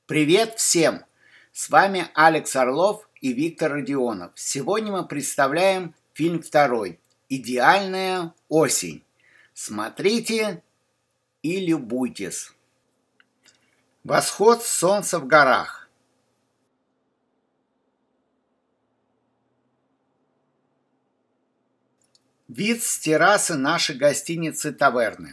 Привет всем! С вами Алекс Орлов и Виктор Родионов. Сегодня мы представляем фильм второй «Идеальная осень». Смотрите и любуйтесь. Восход солнца в горах. Вид с террасы нашей гостиницы «Таверны».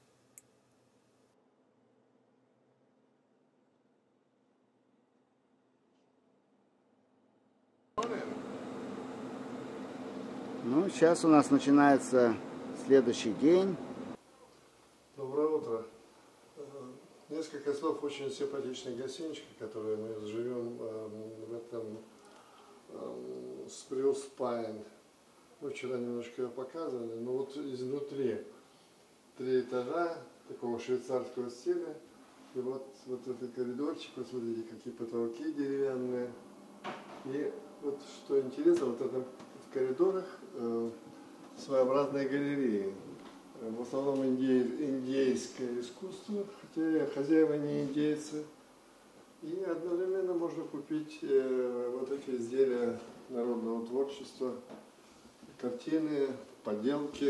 Ну, сейчас у нас начинается следующий день. Доброе утро. Несколько слов очень симпатичной гостинички, которые мы живем в этом Spruce Pine. Мы вчера немножко ее показывали, но вот изнутри 3 этажа такого швейцарского стиля. И вот этот коридорчик, вот смотрите, какие потолки деревянные. И вот что интересно, вот это в коридорах своеобразные галереи. В основном индейское искусство, хотя хозяева не индейцы. И одновременно можно купить вот эти изделия народного творчества, картины, поделки.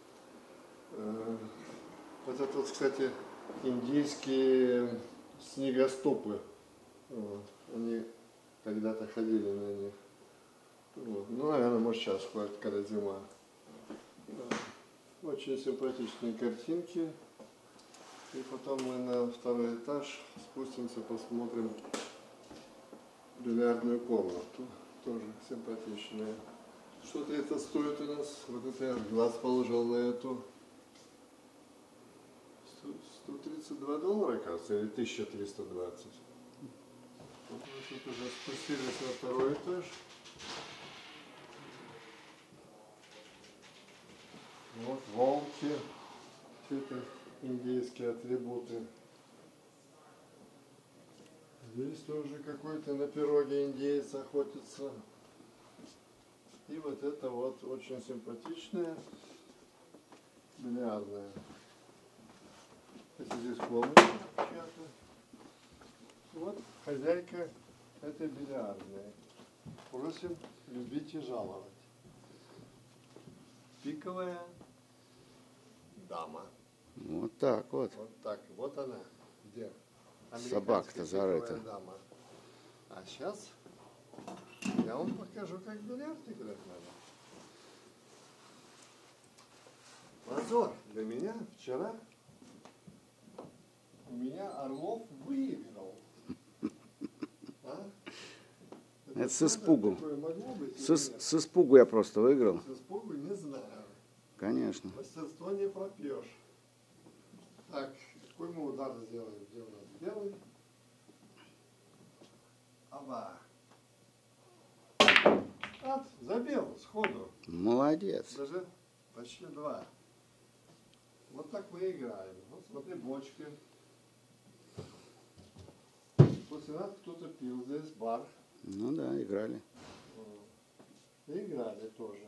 Вот это вот, кстати, индийские снегостопы. Вот. Они когда-то ходили на них. Вот. Ну, наверное, может сейчас хватит, когда зима. Да. Очень симпатичные картинки. И потом мы на 2-й этаж спустимся, посмотрим бильярдную комнату. Тоже симпатичная. Что-то это стоит у нас. Вот это я глаз положил на эту. $132, кажется, или 1320. Вот мы тут уже спустились на 2-й этаж. Вот волки, все это индейские атрибуты. Здесь тоже какой-то на пироге индеец охотится. И вот это вот очень симпатичная бильярдная. Это здесь комната чья-то. Вот хозяйка этой бильярдной. Просим любить и жаловать. Пиковая дама. Вот так вот. Вот так. Вот она. Где? Собака-то зарыта. Дама. А сейчас я вам покажу, как бильярд играть надо. Позор для меня. Вчера у меня Орлов выиграл. А? Это с испугу. Быть, с испугу я просто выиграл. С испугу не знаю. Конечно. Мастерство не пропьешь. Так, какой мы удар сделаем? Где у нас белый? Оба. Забил сходу. Молодец. Даже почти 2. Вот так мы играем. Вот смотри, бочки. После нас кто-то пил здесь бар. Ну да, играли. Играли тоже.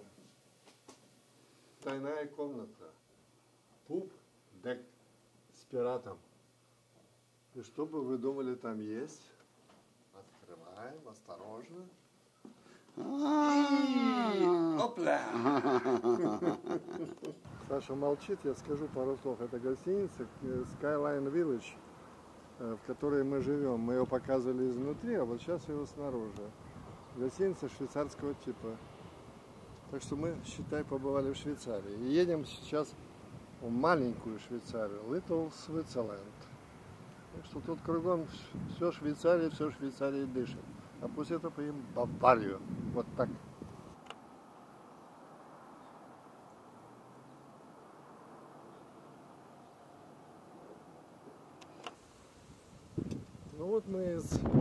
Тайная комната. Пуб, дек с пиратом. И что бы вы думали там есть? Открываем, осторожно. Опля! Саша молчит, я скажу пару слов. Это гостиница Skyline Village, в которой мы живем. Мы ее показывали изнутри, а вот сейчас ее снаружи. Гостиница швейцарского типа. Так что мы, считай, побывали в Швейцарии. И едем сейчас в маленькую Швейцарию, Little Switzerland. Так что тут кругом все Швейцария дышит. А после этого поедем в Баварию. Вот так. Ну вот мы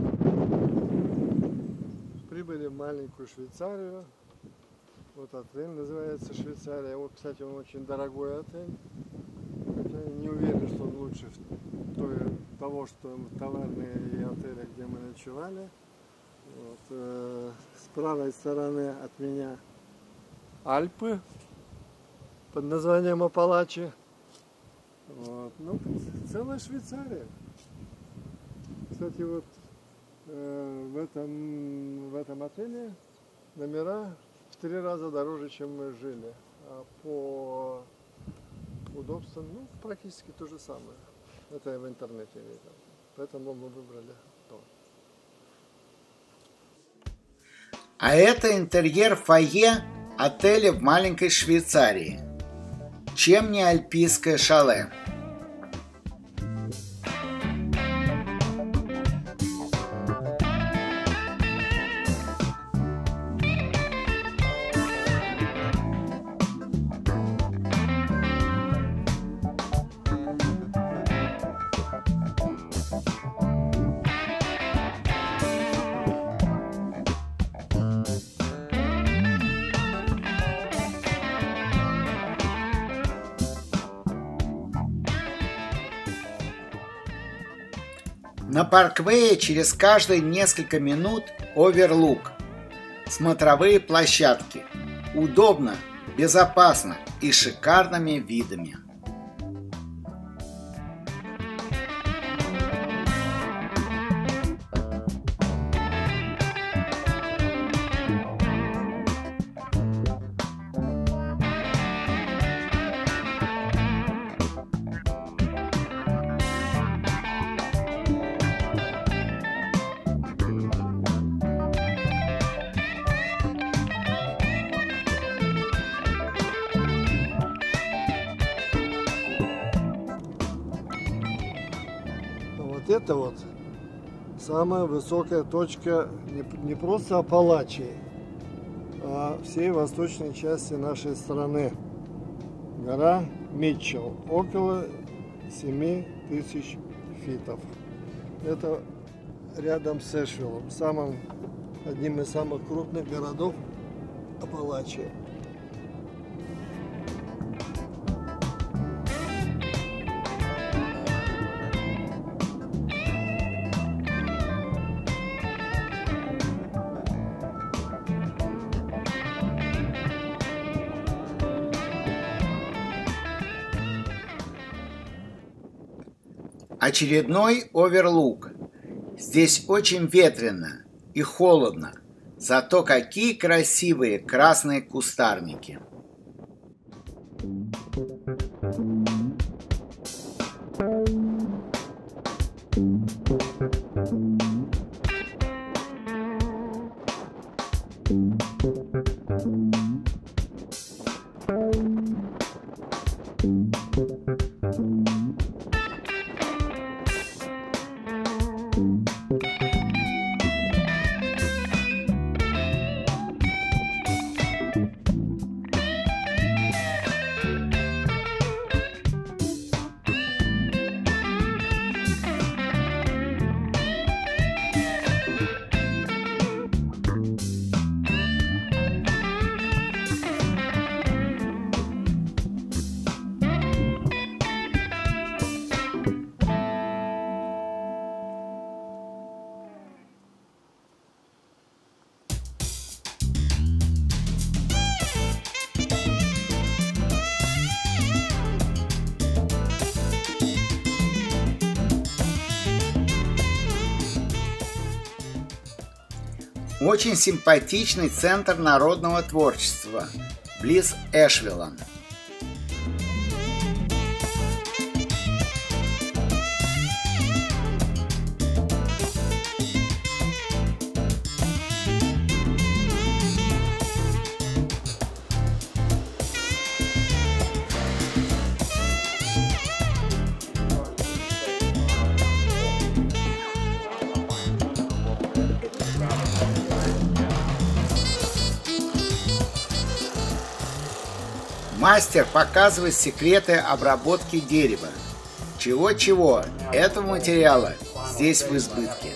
прибыли в маленькую Швейцарию. Вот отель называется Швейцария. Вот, кстати, он очень дорогой отель. Хотя я не уверен, что он лучше того, что в таверне и отеле, где мы ночевали. Вот, с правой стороны от меня Альпы под названием Апалачи. Вот. Ну, целая Швейцария. кстати, вот в этом отеле номера в 3 раза дороже, чем мы жили. А по удобствам, ну, практически то же самое. Это я в интернете видел. Поэтому мы выбрали то. А это интерьер фойе отеля в маленькой Швейцарии. Чем не альпийское шале? На парквее через каждые несколько минут оверлук. Смотровые площадки. Удобно, безопасно и шикарными видами. Вот это вот самая высокая точка не просто Апалачии, а всей восточной части нашей страны. Гора Митчелл, около 7000 фитов. Это рядом с Эшвиллом, одним из самых крупных городов Апалачии. Очередной оверлук. Здесь очень ветрено и холодно, зато какие красивые красные кустарники. Очень симпатичный центр народного творчества близ Эшвилла. Мастер показывает секреты обработки дерева. Чего-чего, этого материала здесь в избытке.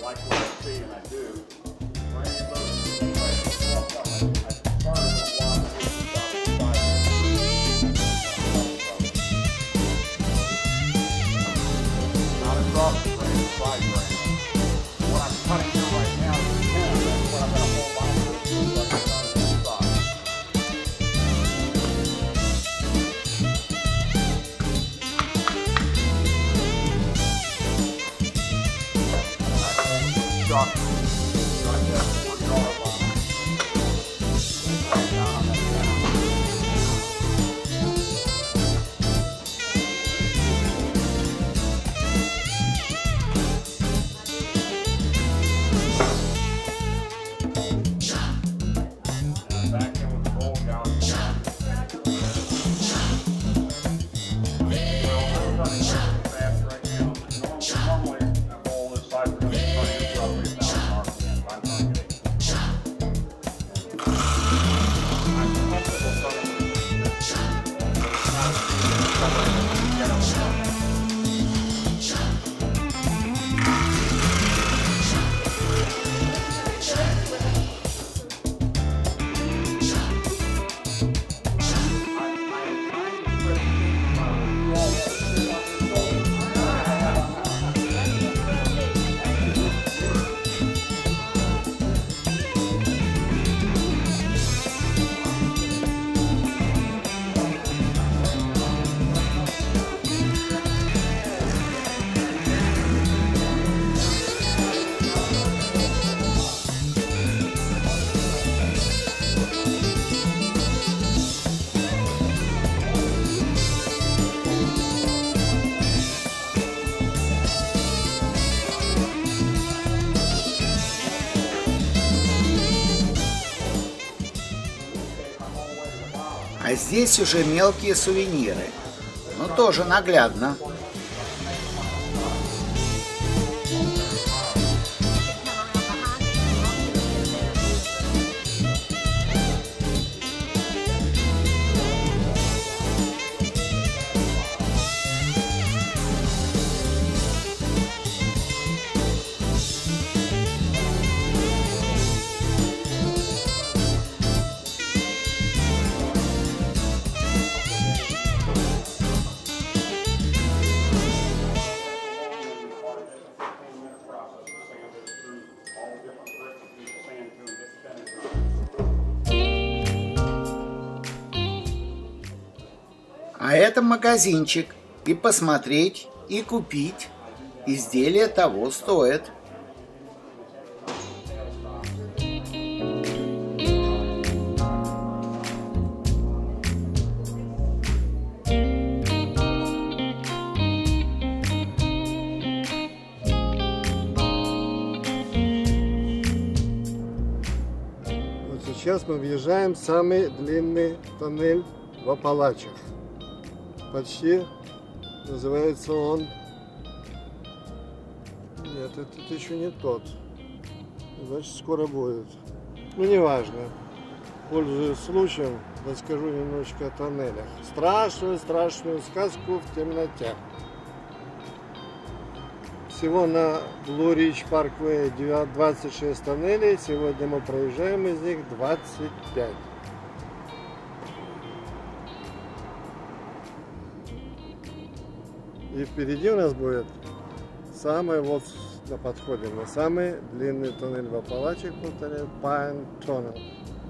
structure. So I just put it all on. Right down on that back in with the bowl down. А здесь уже мелкие сувениры, но тоже наглядно. А это магазинчик. И посмотреть, и купить. Изделие того стоит. Вот сейчас мы въезжаем в самый длинный тоннель в Апалачах. Почти называется он... Нет, это еще не тот. Значит, скоро будет. Ну, неважно. Пользуясь случаем, расскажу немножечко о тоннелях. Страшную сказку в темноте. Всего на Blue Ridge Parkway 26 тоннелей. Сегодня мы проезжаем из них 25. И впереди у нас будет самый вот на подходе, на самый длинный туннель в Апалачах, туннель Pine Tunnel.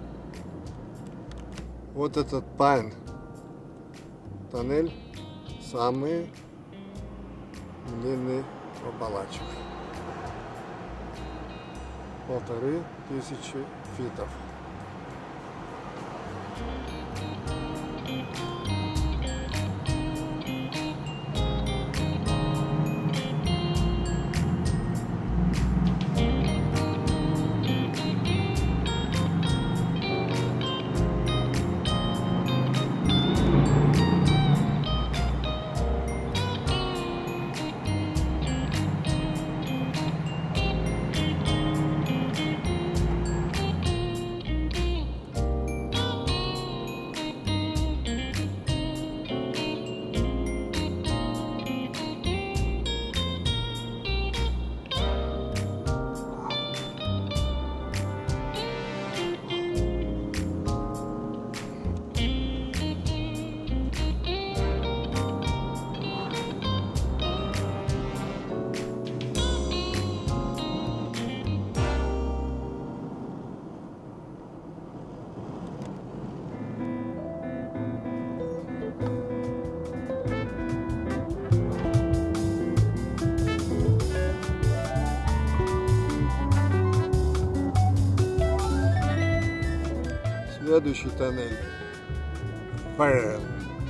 Вот этот Pine тоннель самый длинный в Апалачах. 1500 фитов. Следующий тоннель. Бэм.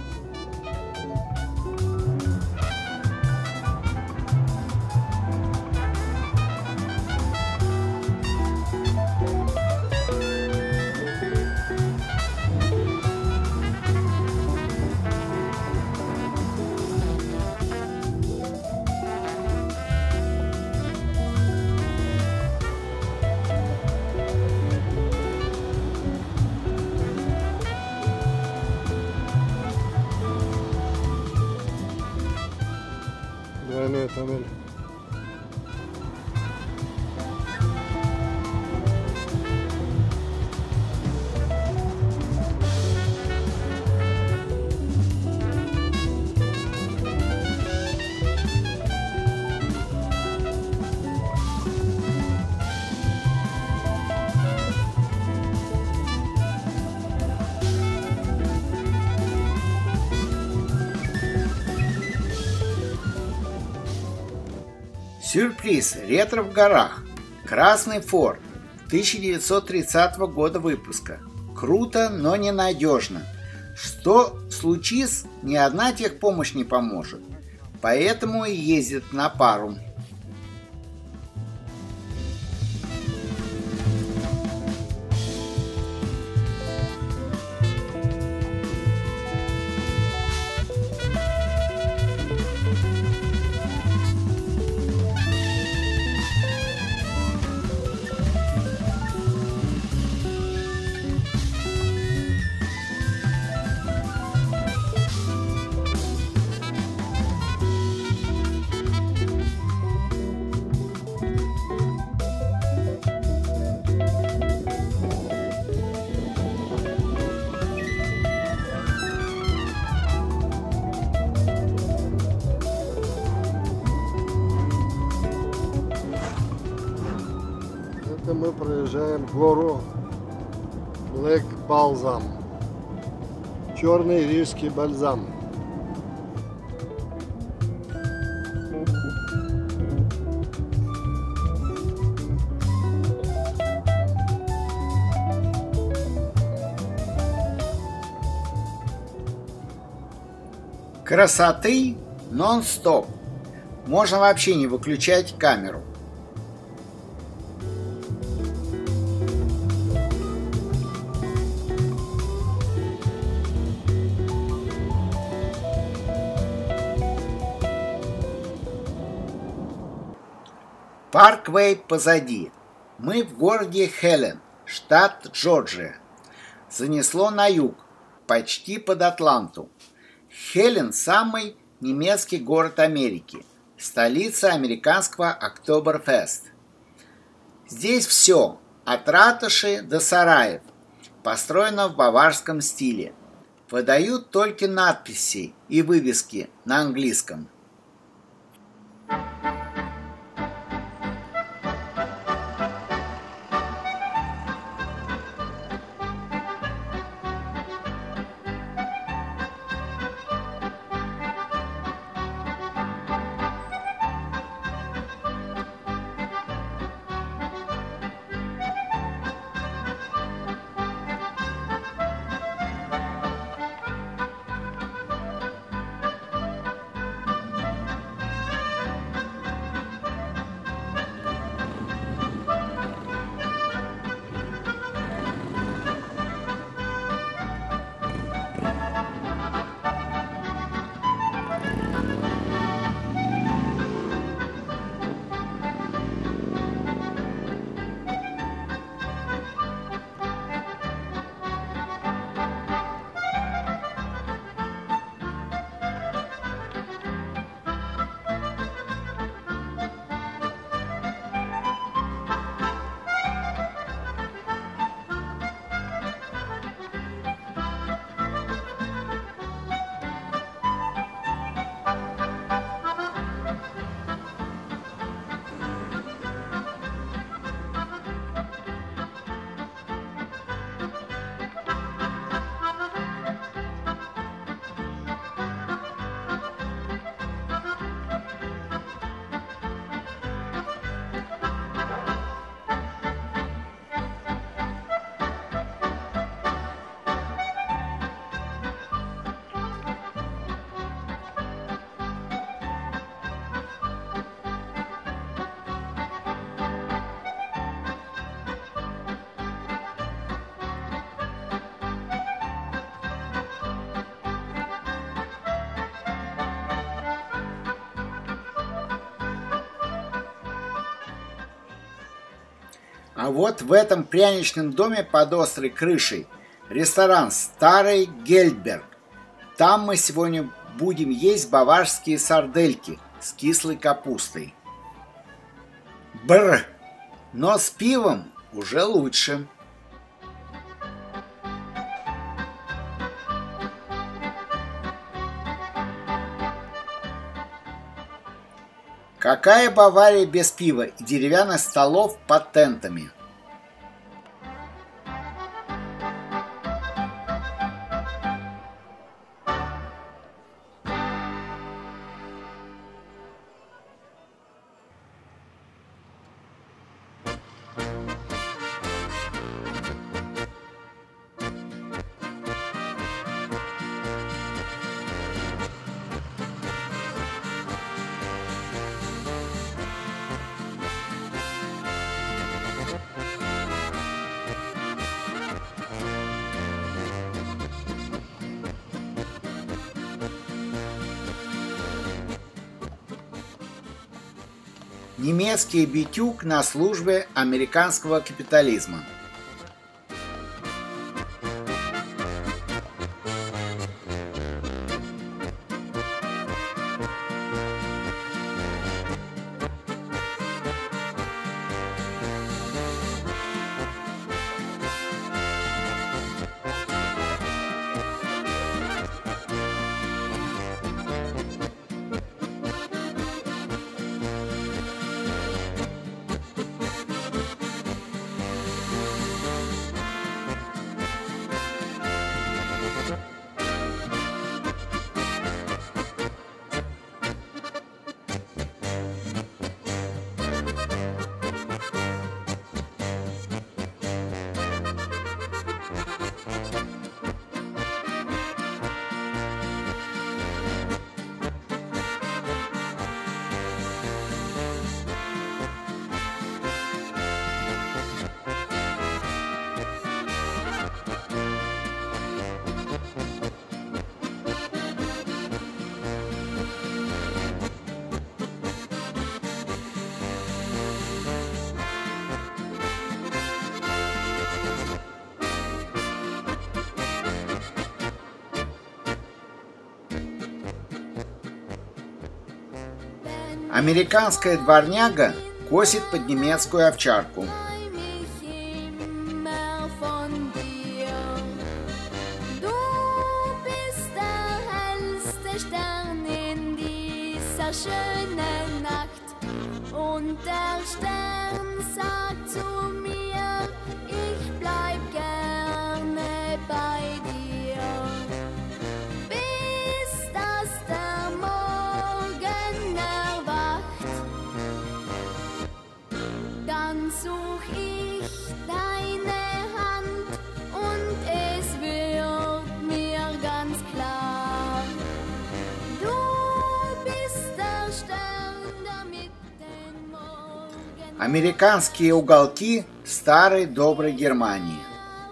Двойной тоннель. Сюрприз. Ретро в горах. Красный Форд. 1930 года выпуска. Круто, но ненадежно. Что случись, ни одна техпомощь не поможет. Поэтому и ездит на пару. Это мы проезжаем гору Блэк Балзам. Черный рижский бальзам. Красоты нон-стоп. Можно вообще не выключать камеру. Парквей позади. Мы в городе Хелен, штат Джорджия. Занесло на юг, почти под Атланту. Хелен – самый немецкий город Америки, столица американского Октоберфест. Здесь все, от ратуши до сараев, построено в баварском стиле. Выдают только надписи и вывески на английском. А вот в этом пряничном доме под острой крышей ресторан «Старый Гельдберг». Там мы сегодня будем есть баварские сардельки с кислой капустой. Бррр! Но с пивом уже лучше. Какая Бавария без пива и деревянных столов под тентами? Немецкий битюк на службе американского капитализма. Американская дворняга косит под немецкую овчарку. Американские уголки старой доброй Германии.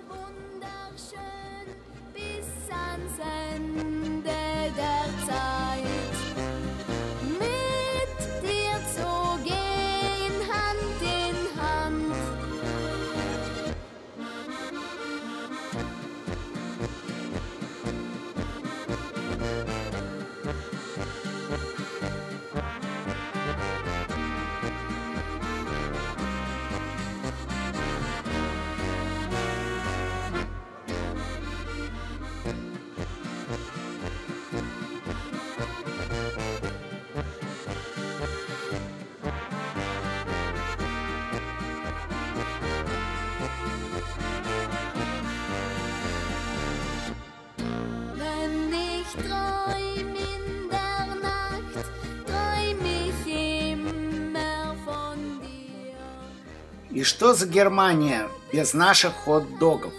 И что за Германия без наших хот-догов?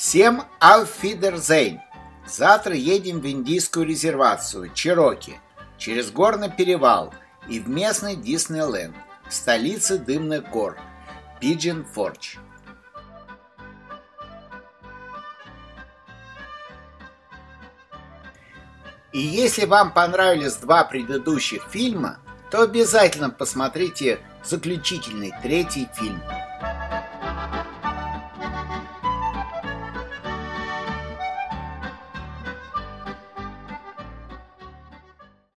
Всем auf Wiedersehen! Завтра едем в индийскую резервацию Чероки, через горный перевал и в местный Диснейленд, в столице дымных гор Pigeon Forge. И если вам понравились два предыдущих фильма, то обязательно посмотрите заключительный третий фильм.